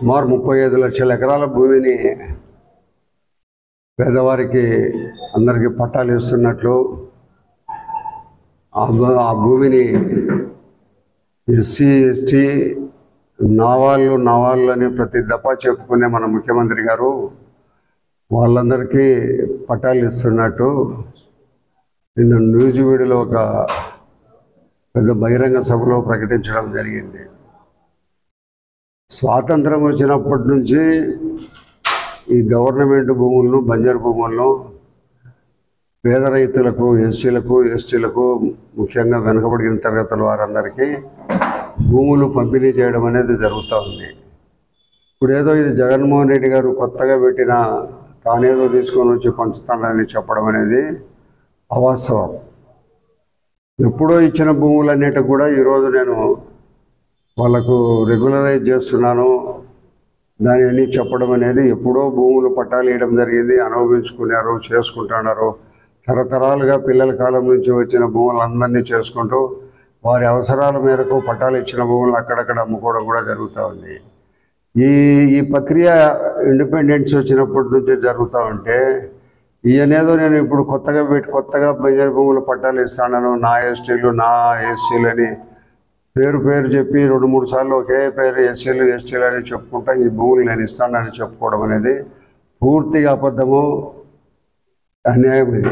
సుమారు 35 లక్షల ఎకరాల భూమిని పేదవారికి అందరికీ పట్టాలు ఇస్తున్నట్లు, ఆ భూమిని ఎస్సీ ఎస్టీ నావాళ్ళు అని ప్రతి దఫా చెప్పుకునే మన ముఖ్యమంత్రి గారు వాళ్ళందరికీ పట్టాలు ఇస్తున్నట్టు నిన్న న్యూజివీడులో ఒక పెద్ద బహిరంగ సభలో ప్రకటించడం జరిగింది. స్వాతంత్రం వచ్చినప్పటి నుంచి ఈ గవర్నమెంట్ భూములను, బంజరు భూములను పేద రైతులకు, ఎస్సీలకు, ఎస్టీలకు, ముఖ్యంగా వెనుకబడిన తరగతుల వారందరికీ భూములు పంపిణీ చేయడం అనేది జరుగుతూ ఉంది. ఇప్పుడు ఏదో ఇది జగన్మోహన్ రెడ్డి గారు కొత్తగా పెట్టిన తానేదో తీసుకొని వచ్చి పంచుతానని చెప్పడం అనేది అవాస్తవం. ఎప్పుడో ఇచ్చిన భూములన్నిటి కూడా ఈరోజు నేను వాళ్ళకు రెగ్యులరైజ్ చేస్తున్నాను దాని అన్నీ చెప్పడం అనేది, ఎప్పుడో భూములు పట్టాలు వేయడం జరిగింది, అనుభవించుకున్నారు, చేసుకుంటున్నారు. తరతరాలుగా పిల్లల కాలం నుంచి వచ్చిన భూములందరినీ చేసుకుంటూ వారి అవసరాల మేరకు పట్టాలు ఇచ్చిన భూములను అక్కడక్కడ అమ్ముకోవడం కూడా జరుగుతూ ఉంది. ఈ ప్రక్రియ ఇండిపెండెన్స్ వచ్చినప్పటి నుంచి జరుగుతూ ఉంటే ఈయనేదో నేను ఇప్పుడు కొత్తగా బంజరు భూములు పట్టాలు ఇస్తాను, నా ఎస్టీలు, నా ఎస్సీలు అని పేరు చెప్పి 2-3 సార్లు ఒకే పేరు ఎస్సీలు, ఎస్టీలు అని చెప్పుకుంటా ఈ భూములు నేను ఇస్తానని చెప్పుకోవడం అనేది పూర్తిగా అబద్ధము, అన్యాయం ఇది.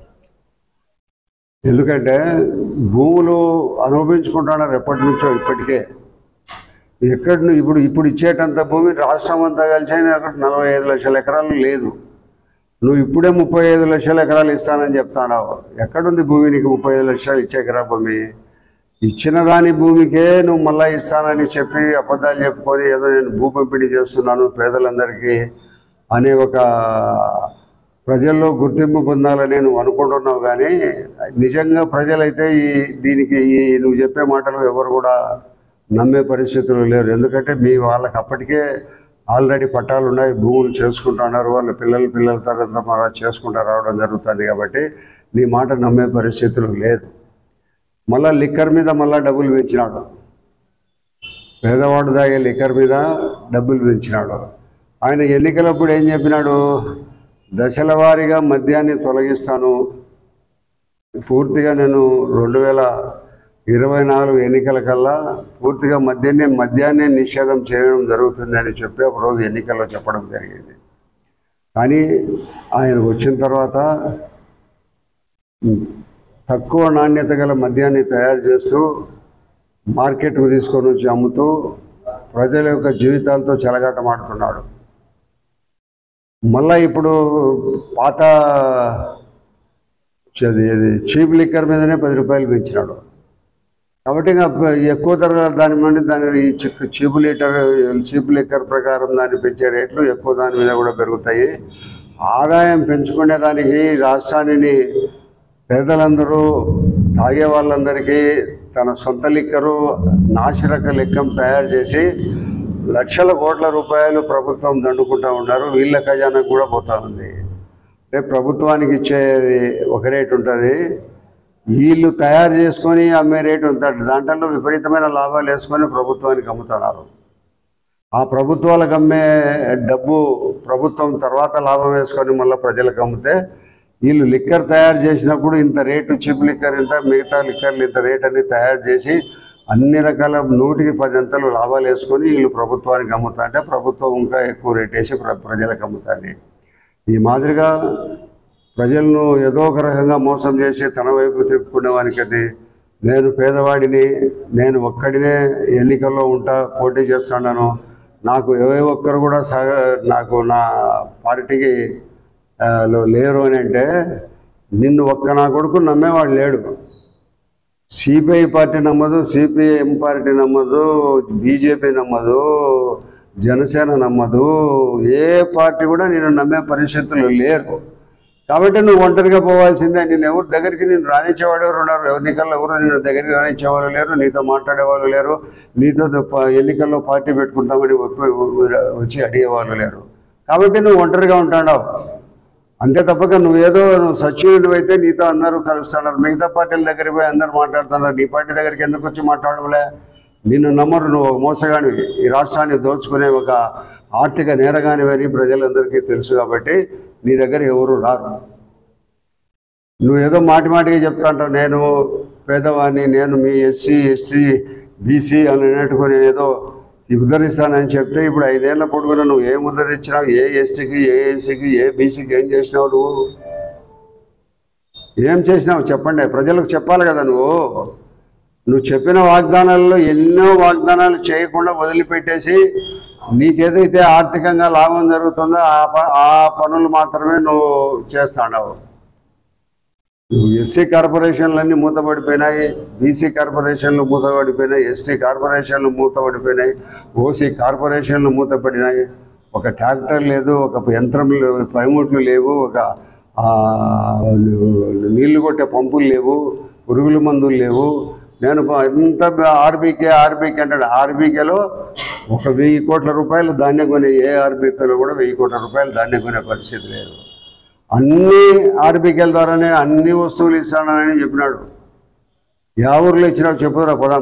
ఎందుకంటే భూములు అనుభవించుకుంటున్నారు ఎప్పటి నుంచో. ఇప్పటికే ఇప్పుడు ఇచ్చేటంత భూమి రాష్ట్రం అంతా కలిసి 45 లక్షల ఎకరాలు లేదు. నువ్వు ఇప్పుడే 35 లక్షల ఎకరాలు ఇస్తానని చెప్తున్నావు. ఎక్కడుంది భూమి నీకు 35 లక్షలు ఇచ్చే ఎకరా భూమి? ఇచ్చిన దాని భూమికే నువ్వు మళ్ళీ ఇస్తానని చెప్పి అబద్ధాలు చెప్పుకొని ఏదో నేను భూ పంపిణీ చేస్తున్నాను పేదలందరికీ అనే ఒక ప్రజల్లో గుర్తింపు పొందాలని నువ్వు అనుకుంటున్నావు. కానీ నిజంగా ప్రజలైతే దీనికి నువ్వు చెప్పే మాటలు ఎవరు కూడా నమ్మే పరిస్థితులు లేరు. ఎందుకంటే వాళ్ళకి అప్పటికే ఆల్రెడీ పట్టాలు ఉన్నాయి, భూములు చేసుకుంటున్నారు, వాళ్ళ పిల్లల తరంతా మళ్ళా చేసుకుంటూ రావడం జరుగుతుంది. కాబట్టి నీ మాట నమ్మే పరిస్థితులు లేదు. మళ్ళీ లిక్కర్ మీద డబ్బులు పెంచినాడు, పేదవాడు తాగే లిక్కర్ మీద డబ్బులు పెంచినాడు. ఆయన ఎన్నికలప్పుడు ఏం చెప్పినాడు? దశల వారీగా మద్యాన్ని తొలగిస్తాను, పూర్తిగా నేను 2024 ఎన్నికల కల్లా పూర్తిగా మద్యాన్ని నిషేధం చేయడం జరుగుతుంది అని చెప్పి ఒకరోజు ఎన్నికల్లో చెప్పడం జరిగింది. కానీ ఆయన వచ్చిన తర్వాత తక్కువ నాణ్యత గల మద్యాన్ని తయారు చేస్తూ మార్కెట్కు తీసుకొని వచ్చి అమ్ముతూ ప్రజల యొక్క జీవితాలతో చెలగాటమాడుతున్నాడు. మళ్ళీ ఇప్పుడు పాత చీప్ లిక్కర్ మీదనే 10 రూపాయలు పెంచినాడు. కాబట్టి ఇంకా ఎక్కువ ధర దాని చీప్ లిక్కర్ ప్రకారం దాన్ని పెంచే రేట్లు ఎక్కువ దాని మీద కూడా పెరుగుతాయి. ఆదాయం పెంచుకునే దానికి రాష్ట్రాన్ని పేదలందరూ తాగే వాళ్ళందరికీ తన సొంత లిక్కరు నాసిరక లిక్కం తయారు చేసి లక్షల కోట్ల రూపాయలు ప్రభుత్వం దండుకుంటూ ఉన్నారు. వీళ్ళ ఖజానాకు కూడా పోతూ ఉంది. రేపు ప్రభుత్వానికి ఇచ్చేది ఒక రేటు ఉంటుంది, వీళ్ళు తయారు చేసుకొని అమ్మే రేటు ఉంటుంది. దాంట్లో విపరీతమైన లాభాలు వేసుకొని ప్రభుత్వానికి అమ్ముతున్నారు. ఆ ప్రభుత్వాలకు అమ్మే డబ్బు ప్రభుత్వం తర్వాత లాభం వేసుకొని మళ్ళీ ప్రజలకు అమ్మితే వీళ్ళు లిక్కర్ తయారు చేసినప్పుడు ఇంత రేటు, చీప్ లిక్కర్ ఇంత, మిగతా లిక్కర్లు ఇంత రేట్ అని తయారు చేసి అన్ని రకాల 100కి 10 అంతలు లాభాలు వేసుకొని వీళ్ళు ప్రభుత్వానికి అమ్ముతా అంటే ప్రభుత్వం ఇంకా ఎక్కువ రేట్ వేసి ప్రజలకు అమ్ముతుంది. ఈ మాదిరిగా ప్రజలను ఏదో ఒక రకంగా మోసం చేసి తన వైపు తిప్పుకునేవానికని నేను పేదవాడిని, నేను ఒక్కడినే ఎన్నికల్లో పోటీ చేస్తున్నాను, నాకు ఏ ఒక్కరు కూడా నాకు నా పార్టీకి లేరు అని అంటే నిన్ను నా కొడుకు నమ్మేవాడు లేడు. సిపిఐ పార్టీ నమ్మదు, సిపిఎం పార్టీ నమ్మదు, బీజేపీ నమ్మదు, జనసేన నమ్మదు, ఏ పార్టీ కూడా నేను నమ్మే పరిస్థితులు లేరు. కాబట్టి నువ్వు ఒంటరిగా పోవాల్సిందే. నేను ఎవరి దగ్గరికి రానిచ్చేవాడు ఎవరు ఉన్నారు? ఎన్నికల్లో ఎవరు నేను దగ్గరికి రానిచ్చేవాళ్ళు లేరు, నీతో మాట్లాడేవాళ్ళు లేరు, నీతో ఎన్నికల్లో పార్టీ పెట్టుకుంటామని వచ్చి అడిగేవాళ్ళు లేరు. కాబట్టి నువ్వు ఒంటరిగా ఉంటాడావు అంతే తప్పక నువ్వు సచివుడు అయితే నీతో అందరూ కలుస్తున్నారు. మిగతా పార్టీల దగ్గరికి పోయి అందరూ మాట్లాడుతున్నారు, నీ పార్టీ దగ్గరికి ఎందుకు వచ్చి మాట్లాడడంలే? నిన్ను నమ్మరు, నువ్వు ఒక మోసగానివి, ఈ రాష్ట్రాన్ని దోచుకునే ఒక ఆర్థిక నేరగానివని ప్రజలందరికీ తెలుసు. కాబట్టి నీ దగ్గర ఎవరు రారు. నువ్వు ఏదో మాటిగా చెప్తాంటావు, నేను పేదవాడిని, నేను మీ ఎస్సీ ఎస్టీ బీసీ అని నెట్టుకొని ఏదో ఉద్ధరిస్తానని చెప్తే ఇప్పుడు 5 ఏళ్ల పొడుగున నువ్వు ఏం ఉద్ధరించినావు? ఏ ఎస్టీకి, ఏ ఎస్సీకి, ఏ బీసీకి ఏం చేసినావు? నువ్వు ఏం చేసినావు చెప్పండి, ప్రజలకు చెప్పాలి కదా. నువ్వు చెప్పిన వాగ్దానాల్లో ఎన్నో వాగ్దానాలు చేయకుండా వదిలిపెట్టేసి నీకేదైతే ఆర్థికంగా లాభం జరుగుతుందో ఆ పనులు మాత్రమే నువ్వు చేస్తాడావు. ఎస్సీ కార్పొరేషన్లన్నీ మూతపడిపోయినాయి, బీసీ కార్పొరేషన్లు మూతపడిపోయినాయి, ఎస్టీ కార్పొరేషన్లు మూతపడిపోయినాయి, ఓసీ కార్పొరేషన్లు మూతపడినాయి. ఒక ట్రాక్టర్ లేదు, ఒక యంత్రం లేవు, పనిముట్లు లేవు, ఒక నీళ్లు కొట్టే పంపులు లేవు, పురుగుల మందులు లేవు. నేను ఎంత ఆర్బీకే అంటాడు. ఆర్బీకేలో 1000 కోట్ల రూపాయలు ధాన్యం కొనే, ఏ ఆర్బీకేలో కూడా 1000 కోట్ల రూపాయలు ధాన్యం కొనే పరిస్థితి లేదు. అన్ని ఆర్బీకేల ద్వారానే అన్ని వస్తువులు ఇస్తానని చెప్పినాడు. యా ఊర్లో ఇచ్చినాడు చెప్పురా పదం.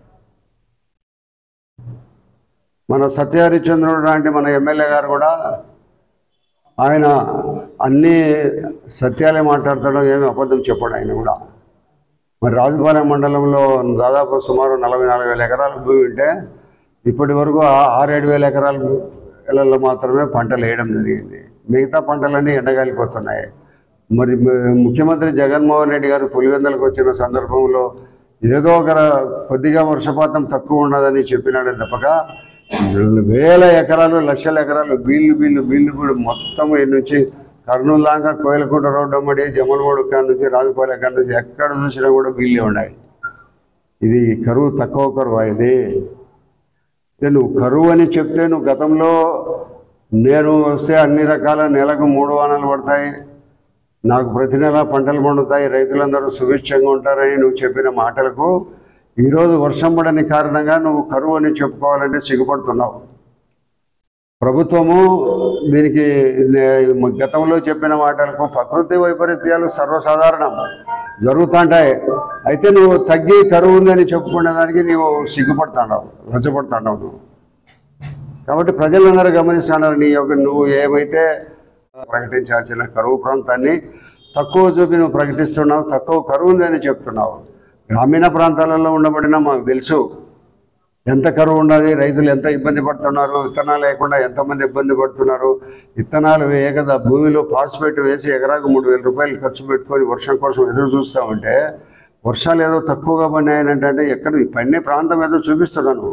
మన సత్యహరిచంద్రుడు లాంటి మన ఎమ్మెల్యే గారు కూడా ఆయన అన్ని సత్యాలే మాట్లాడతాడు, ఏమి అబద్ధం చెప్పాడు ఆయన కూడా. మరి రాజుపాలెం మండలంలో దాదాపు సుమారు 44,000 ఎకరాల భూమి ఉంటే ఇప్పటి వరకు 6-7 వేల ఎకరాలలో మాత్రమే పంటలు వేయడం జరిగింది. మిగతా పంటలన్నీ ఎండగాలిపోతున్నాయి. మరి ముఖ్యమంత్రి జగన్మోహన్ రెడ్డి గారు పులివెందులకు వచ్చిన సందర్భంలో ఏదో ఒక కొద్దిగా వర్షపాతం తక్కువ ఉన్నదని చెప్పినాడు తప్పక వేల ఎకరాలు, లక్షల ఎకరాలు బీళ్ళు మొత్తం నుంచి కర్నూలు దాకా కోయిలకుంట రోడ్డు అమ్మడి, జమలమూడు కాడ నుంచి రాజుపాలెం కాడ నుంచి ఎక్కడ చూసినా కూడా బీళ్ళే ఉన్నాయి. ఇది కరువు తక్కువ కరువు. ఇది నువ్వు కరువు అని చెప్తే, నువ్వు గతంలో నేను వస్తే అన్ని రకాల నెలకు 3 వానలు పడతాయి, నాకు ప్రతి నెల పంటలు పండుతాయి, రైతులందరూ సుభిక్షంగా ఉంటారని నువ్వు చెప్పిన మాటలకు ఈరోజు వర్షం పడని కారణంగా నువ్వు కరువు అని చెప్పుకోవాలంటే సిగ్గుపడుతున్నావు. ప్రభుత్వము దీనికి గతంలో చెప్పిన మాటలకు ప్రకృతి వైపరీత్యాలు సర్వసాధారణం జరుగుతుంటాయి. అయితే నువ్వు తగ్గి కరువు ఉందని చెప్పుకునే దానికి నువ్వు సిగ్గుపడుతున్నావు, లజ్జపడుతున్నావు నువ్వు. కాబట్టి ప్రజలందరూ గమనిస్తున్నారు, నువ్వు ఏమైతే ప్రకటించాల్సిన కరువు ప్రాంతాన్ని తక్కువ చూపి నువ్వు ప్రకటిస్తున్నావు, తక్కువ కరువు ఉందని చెప్తున్నావు. గ్రామీణ ప్రాంతాలలో ఉండబడిన మాకు తెలుసు ఎంత కరువు ఉన్నది, రైతులు ఎంత ఇబ్బంది పడుతున్నారు, విత్తనాలు లేకుండా ఎంతమంది ఇబ్బంది పడుతున్నారు. విత్తనాలు వేయక భూమిలో ఫాస్ఫేట్ వేసి ఎకరాకు 3,000 రూపాయలు ఖర్చు పెట్టుకొని వర్షం కోసం ఎదురు చూస్తామంటే వర్షాలు ఏదో తక్కువగా పడినాయనంటే ఎక్కడ పడిన ప్రాంతం ఏదో చూపిస్తున్నాను.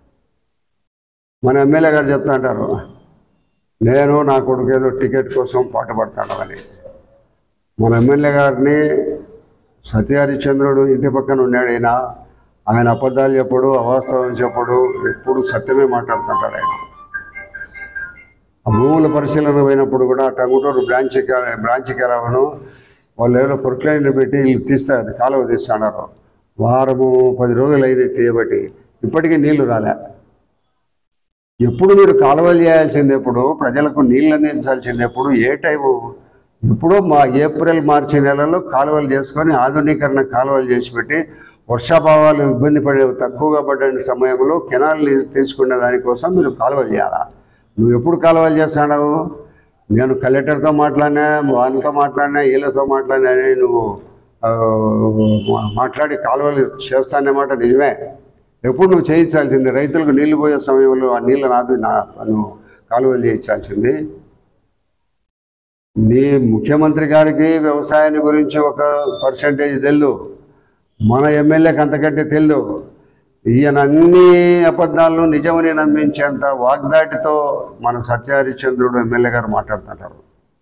మన ఎమ్మెల్యే గారు చెప్తా అంటారు, నేను నా కొడుకు ఏదో టికెట్ కోసం పాటుపడతాను అని. మన ఎమ్మెల్యే గారిని సత్యహరిచంద్రుడు ఇంటి పక్కన ఉన్నాడు. ఆయన అబద్ధాలు చెప్పడు, అవాస్తవం చెప్పడు, ఎప్పుడు సత్యమే మాట్లాడుతుంటాడు ఆయన. ఆ భూముల పరిశీలన పోయినప్పుడు కూడా టంగుటూరు బ్రాంచ్కి రావను వాళ్ళు ఏదో ప్రొక్లైన్లు పెట్టి వీళ్ళు తీస్తారు, కాలువ తీస్తున్నారు. వారము 10 రోజులు అయింది తీయబట్టి, ఇప్పటికీ నీళ్లు రాలే. ఎప్పుడు మీరు కాలువలు చేయాల్సింది, ఎప్పుడు ప్రజలకు నీళ్ళు అందించాల్సింది, ఎప్పుడు ఏ టైము? ఇప్పుడు ఏప్రిల్ మార్చి నెలలో కాలువలు చేసుకొని ఆధునీకరణ కాలువలు చేసి పెట్టి వర్షాభావాలు ఇబ్బంది పడే తక్కువగా పడే సమయంలో కెనాల్ని తీసుకునే దానికోసం మీరు కాలువలు చేయాలా? నువ్వు ఎప్పుడు కాలువలు చేస్తున్నావు? నేను కలెక్టర్తో మాట్లాడినా, వాళ్ళతో మాట్లాడినా, వీళ్ళతో మాట్లాడినా, నువ్వు మాట్లాడి కాలువలు చేస్తానన్నమాట నిజమే. ఎప్పుడు నువ్వు చేయించాల్సింది రైతులకు నీళ్లు పోయే సమయంలో ఆ నీళ్ళ నువ్వు కాలువలు చేయించాల్సింది. నీ ముఖ్యమంత్రి గారికి వ్యవసాయాన్ని గురించి ఒక పర్సెంటేజ్ తెలియదు, మన ఎమ్మెల్యేకి అంతకంటే తెలియదు. ఈయన అన్ని అబద్ధాలను నిజమని నమ్మించేంత వాగ్దాటితో మన సత్యహరిచంద్రుడు ఎమ్మెల్యే గారు మాట్లాడుతుంటారు.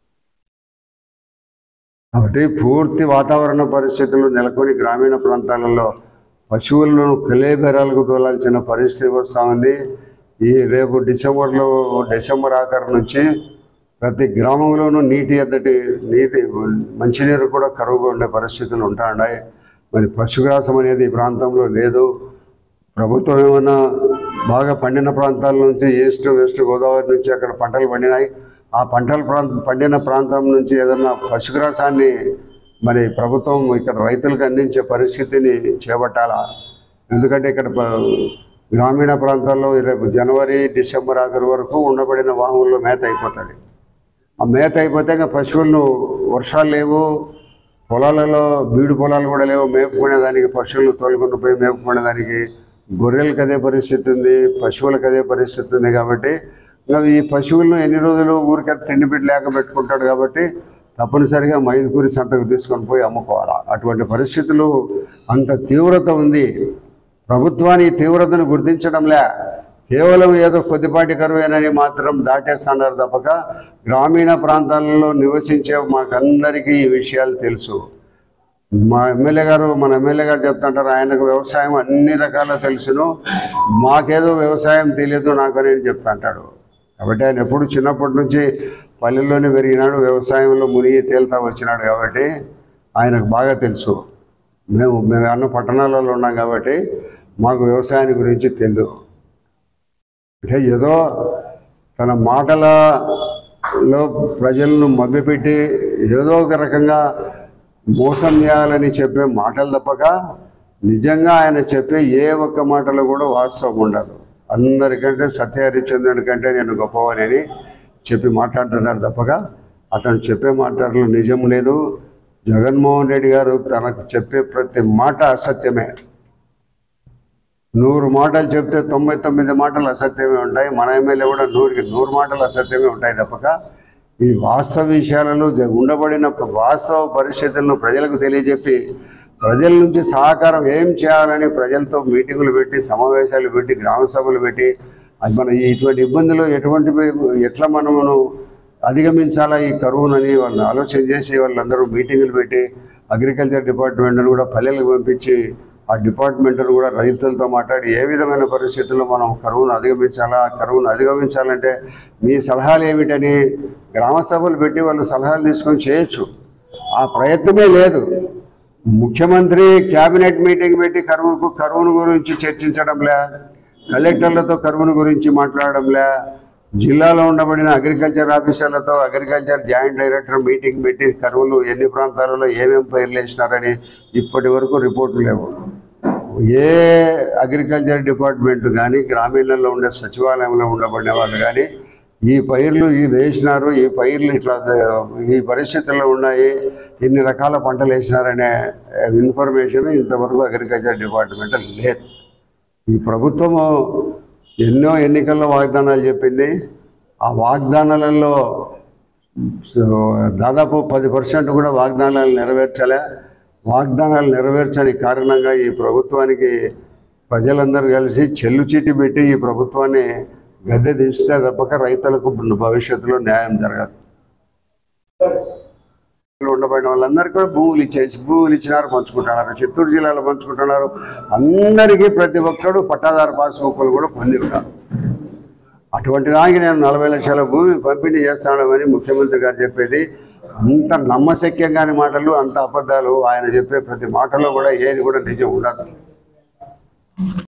కాబట్టి పూర్తి వాతావరణ పరిస్థితులు నెలకొని గ్రామీణ ప్రాంతాలలో పశువులను కలేబెరాలకు తోలాల్సిన పరిస్థితి వస్తూ ఉంది. రేపు డిసెంబర్ ఆఖరు నుంచి ప్రతి గ్రామంలోనూ మంచినీరు కూడా కరువుగా ఉండే పరిస్థితులు ఉంటున్నాయి. మరి పశుగ్రాసం అనేది ఈ ప్రాంతంలో లేదు. ప్రభుత్వం ఏమైనా బాగా పండిన ప్రాంతాల నుంచి ఈస్ట్ వెస్ట్ గోదావరి నుంచి అక్కడ పంటలు పండినాయి, ఆ పండిన ప్రాంతం నుంచి ఏదన్నా పశుగ్రాసాన్ని మరి ప్రభుత్వం ఇక్కడ రైతులకు అందించే పరిస్థితిని చేపట్టాలా. ఎందుకంటే ఇక్కడ గ్రామీణ ప్రాంతాల్లో రేపు జనవరి డిసెంబర్ ఆఖరి వరకు ఉండబడిన వాహనంలో మేత అయిపోతుంది. ఆ మేత అయిపోతే ఇంకా పశువులను వర్షాలు లేవు, పొలాలలో బీడు పొలాలు కూడా లేవు, మేపుకునేదానికి పశువులను తోలుకొని పోయి మేపుకునేదానికి గొర్రెలకు అదే పరిస్థితి ఉంది, పశువులకు అదే పరిస్థితి ఉంది. కాబట్టి ఇంకా ఈ పశువులను ఎన్ని రోజులు ఊరికే తిండి బిడ్డ లేక పెట్టుకుంటాడు. కాబట్టి తప్పనిసరిగా మైదుకూరి సంతకు తీసుకొని పోయి అమ్ముకోవాలి. అటువంటి పరిస్థితులు అంత తీవ్రత ఉంది. ప్రభుత్వాన్ని తీవ్రతను గుర్తించడంలే, కేవలం ఏదో కొద్దిపాటి కరువేనని మాత్రం దాటేస్తున్నారు తప్పక గ్రామీణ ప్రాంతాలలో నివసించే మాకందరికీ ఈ విషయాలు తెలుసు. మన ఎమ్మెల్యే గారు చెప్తుంటారు, ఆయనకు వ్యవసాయం అన్ని రకాల తెలుసును, మాకేదో వ్యవసాయం తెలియదు నాకని చెప్తుంటాడు. కాబట్టి ఆయన ఎప్పుడు చిన్నప్పటి నుంచి పల్లెల్లోనే పెరిగినాడు, వ్యవసాయంలో మునిగి తేలుతా వచ్చినాడు. కాబట్టి ఆయనకు బాగా తెలుసు. మేము అన్న పట్టణాలలో ఉన్నాం కాబట్టి మాకు వ్యవసాయాన్ని గురించి తెలియదు. అంటే ఏదో తన మాటలలో ప్రజలను మభ్యపెట్టి ఏదో ఒక రకంగా మోసం చేయాలని చెప్పే మాటలు తప్పక నిజంగా ఆయన చెప్పే ఏ ఒక్క మాటలో కూడా వాస్తవం ఉండదు. అందరికంటే సత్యహరిచంద్రుడి కంటే నేను గొప్పవానని చెప్పి మాట్లాడుతున్నారు తప్పక అతను చెప్పే మాటల్లో నిజం లేదు. జగన్మోహన్ రెడ్డి గారు తనకు చెప్పే ప్రతి మాట అసత్యమే. 100 మాటలు చెప్తే 99 మాటలు అసత్యమే ఉంటాయి. మన ఎమ్మెల్యే కూడా 100కి 100 మాటలు అసత్యమే ఉంటాయి తప్పక ఈ వాస్తవ విషయాలలో ఉండబడిన వాస్తవ పరిస్థితులను ప్రజలకు తెలియజెప్పి ప్రజల నుంచి సహకారం ఏం చేయాలని ప్రజలతో మీటింగులు పెట్టి, సమావేశాలు పెట్టి, గ్రామ సభలు పెట్టి మన ఇటువంటి ఇబ్బందులు ఎట్లా మనము అధిగమించాలా ఈ కరువునని వాళ్ళు ఆలోచన చేసి వాళ్ళందరూ మీటింగులు పెట్టి అగ్రికల్చర్ డిపార్ట్మెంట్ను కూడా పల్లెలకు పంపించి ఆ డిపార్ట్మెంట్ను కూడా రైతులతో మాట్లాడి ఏ విధమైన పరిస్థితుల్లో మనం కరువును అధిగమించాలా, ఆ కరువును అధిగమించాలంటే మీ సలహాలు ఏమిటని గ్రామ సభలు పెట్టి వాళ్ళు సలహాలు తీసుకొని చేయొచ్చు. ఆ ప్రయత్నమే లేదు. ముఖ్యమంత్రి క్యాబినెట్ మీటింగ్ పెట్టి కరువును గురించి చర్చించడంలే, కలెక్టర్లతో కరువును గురించి మాట్లాడడంలే, జిల్లాలో ఉండబడిన అగ్రికల్చర్ ఆఫీసర్లతో అగ్రికల్చర్ జాయింట్ డైరెక్టర్ మీటింగ్ పెట్టి కరువులు ఎన్ని ప్రాంతాలలో ఏమేమి పైర్లు వేసినారని ఇప్పటి వరకు రిపోర్ట్లు లేవు. ఏ అగ్రికల్చర్ డిపార్ట్మెంట్ కానీ గ్రామీణంలో ఉండే సచివాలయంలో ఉండబడిన వాళ్ళు కానీ ఈ పైర్లు వేసినారు, ఈ పైర్లు ఇట్లా ఈ పరిస్థితుల్లో ఉన్నాయి, ఇన్ని రకాల పంటలు వేసినారనే ఇన్ఫర్మేషన్ ఇంతవరకు అగ్రికల్చర్ డిపార్ట్మెంట్ లేదు. ఈ ప్రభుత్వము ఎన్నో ఎన్నికల్లో వాగ్దానాలు చెప్పింది. ఆ వాగ్దానాలలో దాదాపు 10% కూడా వాగ్దానాలు నెరవేర్చలే. వాగ్దానాలు నెరవేర్చని కారణంగా ఈ ప్రభుత్వానికి ప్రజలందరూ కలిసి చెల్లుచీటి పెట్టి ఈ ప్రభుత్వాన్ని గద్దె దించితే తప్పక రైతులకు భవిష్యత్తులో న్యాయం జరగదు. ఉండబడిన వాళ్ళందరికీ కూడా భూములు ఇచ్చినారు, పంచుకుంటున్నారు. చిత్తూరు జిల్లాలో పంచుకుంటున్నారు. అందరికీ ప్రతి ఒక్కరు పట్టాదారు పాస్బుక్లు కూడా పొంది ఉన్నారు. అటువంటి దానికి నేను 40 లక్షల భూమి పంపిణీ చేస్తానని ముఖ్యమంత్రి గారు చెప్పేది అంత నమ్మశక్యంగాని మాటలు, అంత అబద్ధాలు. ఆయన చెప్పే ప్రతి మాటలో కూడా ఏది కూడా నిజం ఉండదు.